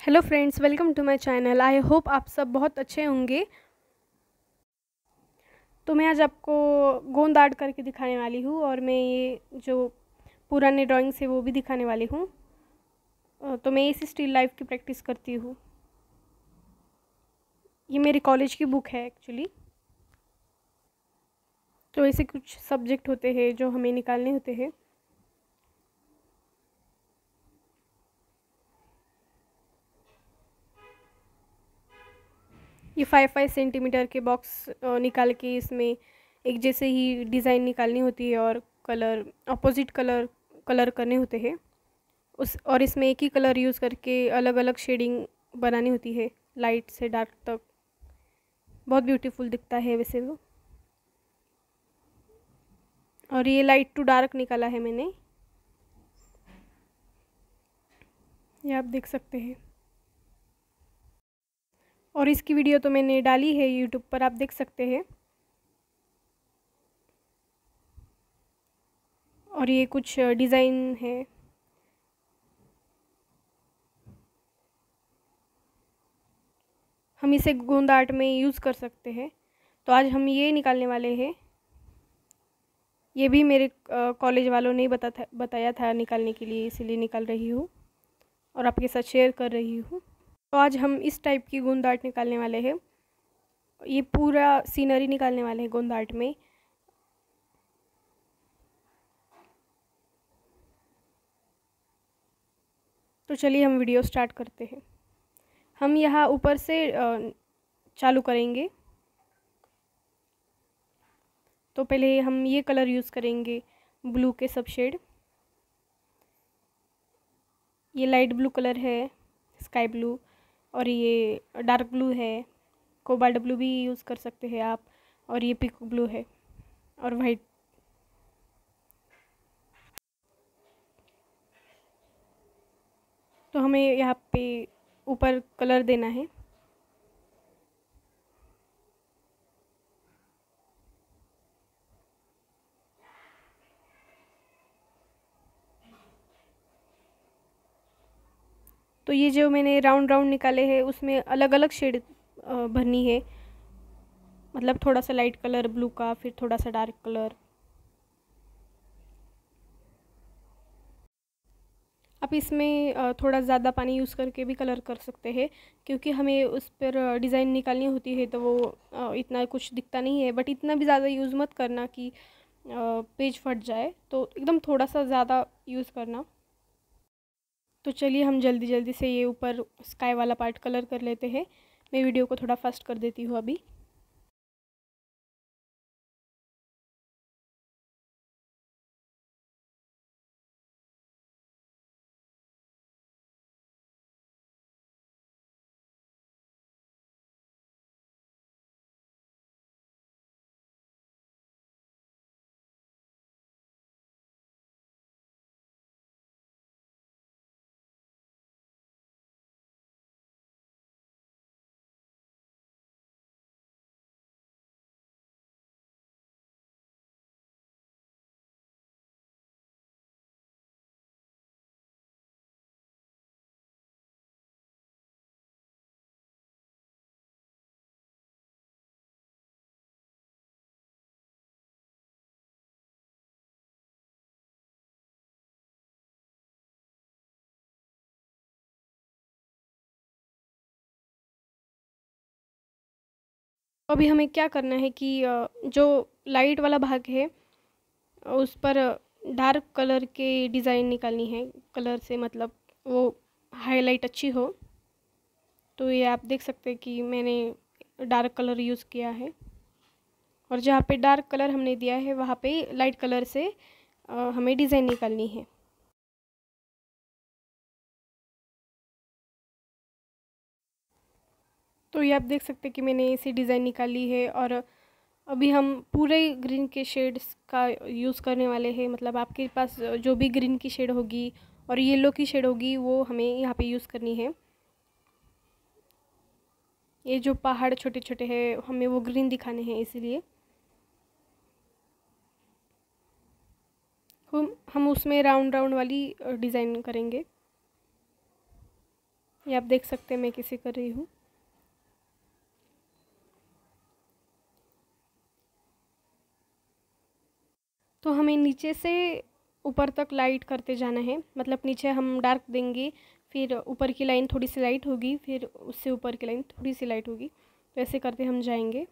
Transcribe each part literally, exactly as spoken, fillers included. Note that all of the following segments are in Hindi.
Hello friends, welcome to my channel. I hope आप सब बहुत अच्छे होंगे। तो मैं आज आपको गोंद आर्ट करके दिखाने वाली हूँ और मैं ये जो पुराने ड्राइंग्स है वो भी दिखाने वाली हूँ। अ, तो मैं इसी स्टिल लाइफ की प्रैक्टिस करती हूँ। ये मेरी कॉलेज की बुक है एक्चुअली। तो ऐसे कुछ सब्जेक्ट होते हैं जो हमें निकालने होते हैं। ये फाइव फाइव सेंटीमीटर के बॉक्स निकाल के इसमें एक जैसे ही डिज़ाइन निकालनी होती है और कलर अपोजिट कलर कलर करने होते हैं उस और इसमें एक ही कलर यूज़ करके अलग अलग शेडिंग बनानी होती है, लाइट से डार्क तक। बहुत ब्यूटीफुल दिखता है वैसे वो। और ये लाइट टू डार्क निकाला है मैंने, ये आप देख सकते हैं। और इसकी वीडियो तो मैंने डाली है यूट्यूब पर, आप देख सकते हैं। और ये कुछ डिज़ाइन है। हम इसे गोंद आर्ट में यूज़ कर सकते हैं। तो आज हम ये निकालने वाले हैं। ये भी मेरे कॉलेज वालों ने बता था बताया था निकालने के लिए, इसीलिए निकाल रही हूँ और आपके साथ शेयर कर रही हूँ। तो आज हम इस टाइप की गोंद आर्ट निकालने वाले हैं। ये पूरा सीनरी निकालने वाले हैं गोंद आर्ट में। तो चलिए हम वीडियो स्टार्ट करते हैं। हम यहाँ ऊपर से चालू करेंगे। तो पहले हम ये कलर यूज़ करेंगे, ब्लू के सब शेड। ये लाइट ब्लू कलर है, स्काई ब्लू, और ये डार्क ब्लू है, कोबाल्ट ब्लू भी यूज़ कर सकते हैं आप, और ये पिक ब्लू है और वाइट। तो हमें यहाँ पे ऊपर कलर देना है। तो ये जो मैंने राउंड राउंड निकाले हैं उसमें अलग अलग शेड भरनी है, मतलब थोड़ा सा लाइट कलर ब्लू का, फिर थोड़ा सा डार्क कलर। आप इसमें थोड़ा ज़्यादा पानी यूज़ करके भी कलर कर सकते हैं, क्योंकि हमें उस पर डिज़ाइन निकालनी होती है तो वो इतना कुछ दिखता नहीं है। बट इतना भी ज़्यादा यूज़ मत करना कि पेज फट जाए, तो एकदम थोड़ा सा ज़्यादा यूज़ करना। तो चलिए हम जल्दी जल्दी से ये ऊपर स्काई वाला पार्ट कलर कर लेते हैं। मैं वीडियो को थोड़ा फास्ट कर देती हूँ अभी। अभी हमें क्या करना है कि जो लाइट वाला भाग है उस पर डार्क कलर के डिज़ाइन निकालनी है, कलर से मतलब वो हाईलाइट अच्छी हो। तो ये आप देख सकते हैं कि मैंने डार्क कलर यूज़ किया है, और जहाँ पे डार्क कलर हमने दिया है वहाँ पे लाइट कलर से हमें डिज़ाइन निकालनी है। तो ये आप देख सकते हैं कि मैंने ऐसी डिज़ाइन निकाली है। और अभी हम पूरे ग्रीन के शेड्स का यूज़ करने वाले हैं, मतलब आपके पास जो भी ग्रीन की शेड होगी और येलो की शेड होगी वो हमें यहाँ पे यूज़ करनी है। ये जो पहाड़ छोटे छोटे हैं हमें वो ग्रीन दिखाने हैं, इसीलिए हम हम उसमें राउंड राउंड वाली डिज़ाइन करेंगे। ये आप देख सकते हैं मैं कैसे कर रही हूँ। तो हमें नीचे से ऊपर तक लाइट करते जाना है, मतलब नीचे हम डार्क देंगे, फिर ऊपर की लाइन थोड़ी सी लाइट होगी, फिर उससे ऊपर की लाइन थोड़ी सी लाइट होगी, तो ऐसे करते हम जाएंगे।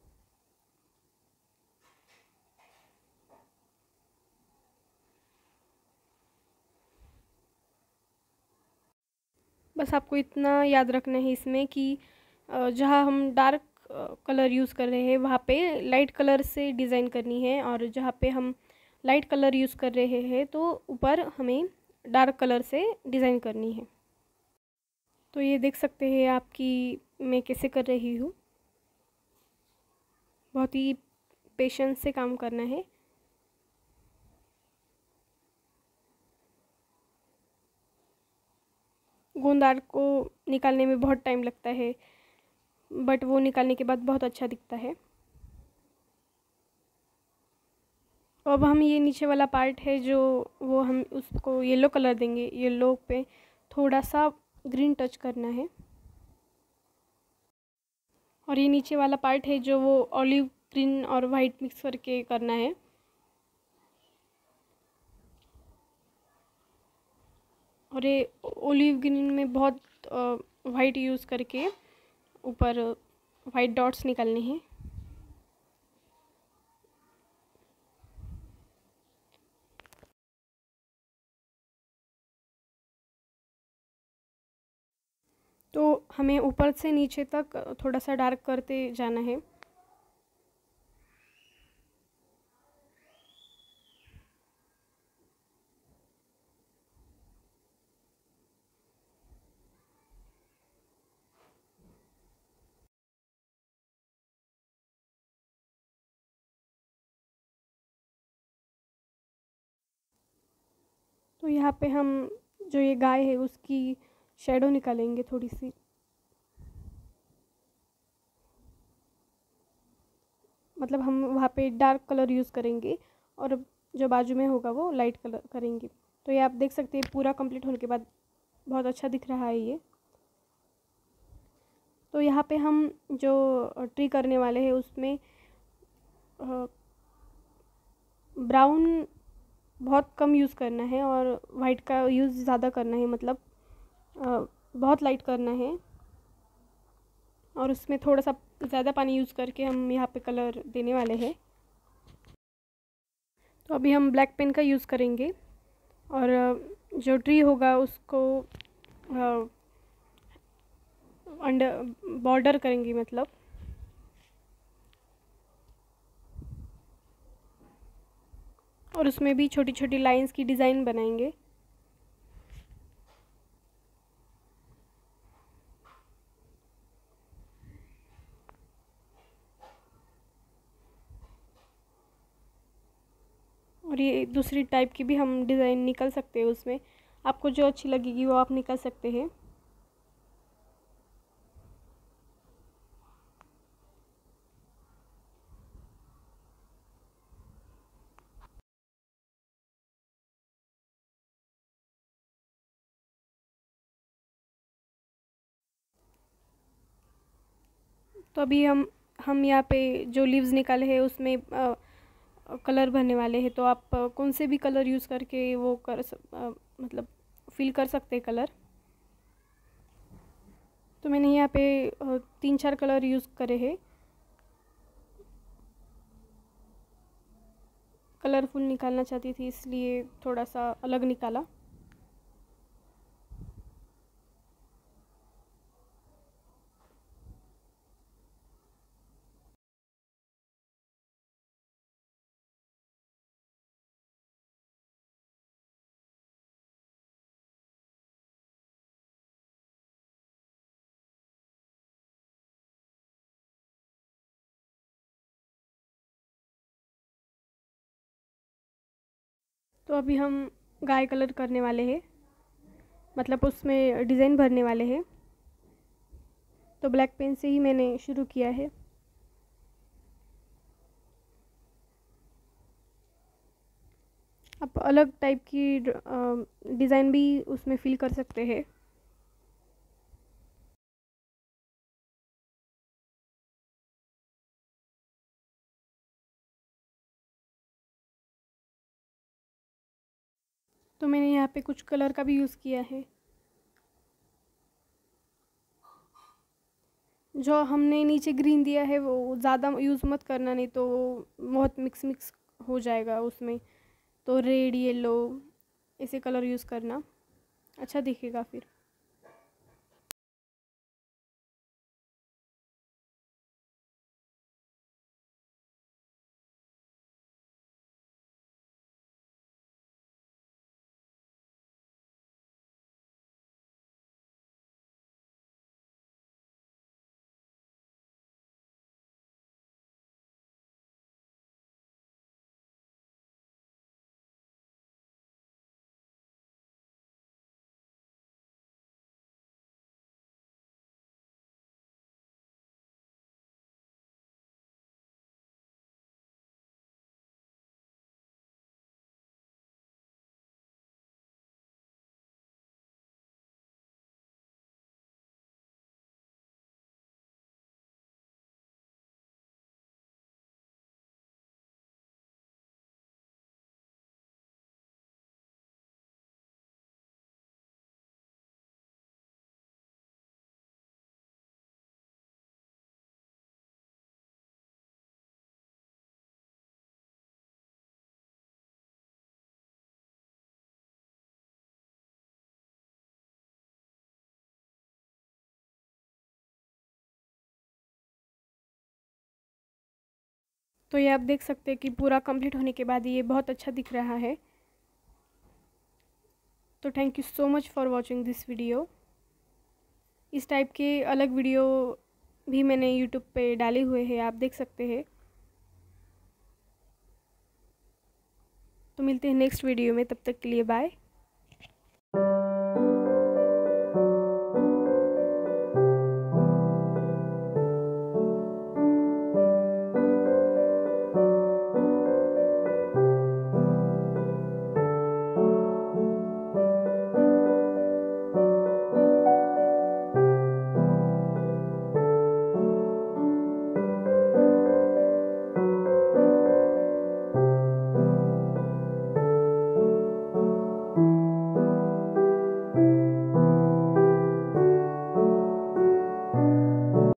बस आपको इतना याद रखना है इसमें कि जहाँ हम डार्क कलर यूज़ कर रहे हैं वहाँ पे लाइट कलर से डिज़ाइन करनी है, और जहाँ पे हम लाइट कलर यूज़ कर रहे हैं तो ऊपर हमें डार्क कलर से डिज़ाइन करनी है। तो ये देख सकते हैं आपकी मैं कैसे कर रही हूँ। बहुत ही पेशेंस से काम करना है। गोंदार को निकालने में बहुत टाइम लगता है, बट वो निकालने के बाद बहुत अच्छा दिखता है। अब हम ये नीचे वाला पार्ट है जो वो हम उसको येलो कलर देंगे। येलो पे थोड़ा सा ग्रीन टच करना है, और ये नीचे वाला पार्ट है जो वो ऑलिव ग्रीन और वाइट मिक्स करके करना है। और ये ऑलिव ग्रीन में बहुत वाइट यूज़ करके ऊपर वाइट डॉट्स निकालने हैं। तो हमें ऊपर से नीचे तक थोड़ा सा डार्क करते जाना है। तो यहाँ पे हम जो ये गाय है उसकी शेडो निकालेंगे थोड़ी सी। मतलब हम वहाँ पे डार्क कलर यूज़ करेंगे और जो बाजू में होगा वो लाइट कलर करेंगे। तो ये आप देख सकते हैं पूरा कंप्लीट होने के बाद बहुत अच्छा दिख रहा है ये। तो यहाँ पे हम जो ट्री करने वाले हैं उसमें ब्राउन बहुत कम यूज़ करना है और वाइट का यूज़ ज़्यादा करना है, मतलब बहुत लाइट करना है, और उसमें थोड़ा सा ज़्यादा पानी यूज़ करके हम यहाँ पे कलर देने वाले हैं। तो अभी हम ब्लैक पेन का यूज़ करेंगे और जो ट्री होगा उसको अंडर बॉर्डर करेंगे, मतलब और उसमें भी छोटी छोटी लाइंस की डिज़ाइन बनाएंगे। और ये दूसरी टाइप की भी हम डिज़ाइन निकल सकते हैं, उसमें आपको जो अच्छी लगेगी वो आप निकल सकते हैं। तो अभी हम हम यहाँ पे जो लीव्स निकाले हैं उसमें आ, कलर भरने वाले हैं। तो आप आ, कौन से भी कलर यूज़ करके वो कर आ, मतलब फिल कर सकते हैं कलर। तो मैंने यहाँ पे आ, तीन चार कलर यूज़ करे हैं। कलरफुल निकालना चाहती थी इसलिए थोड़ा सा अलग निकाला। तो अभी हम गाय कलर करने वाले हैं, मतलब उसमें डिज़ाइन भरने वाले हैं। तो ब्लैक पेन से ही मैंने शुरू किया है। आप अलग टाइप की डिज़ाइन भी उसमें फिल कर सकते हैं। तो मैंने यहाँ पे कुछ कलर का भी यूज़ किया है। जो हमने नीचे ग्रीन दिया है वो ज़्यादा यूज़ मत करना, नहीं तो वो बहुत मिक्स मिक्स हो जाएगा उसमें। तो रेड येलो ऐसे कलर यूज़ करना, अच्छा दिखेगा फिर। तो ये आप देख सकते हैं कि पूरा कंप्लीट होने के बाद ये बहुत अच्छा दिख रहा है। तो thank you so much for watching this video. इस टाइप के अलग वीडियो भी मैंने यूट्यूब पे डाले हुए हैं, आप देख सकते हैं। तो मिलते हैं नेक्स्ट वीडियो में, तब तक के लिए बाय।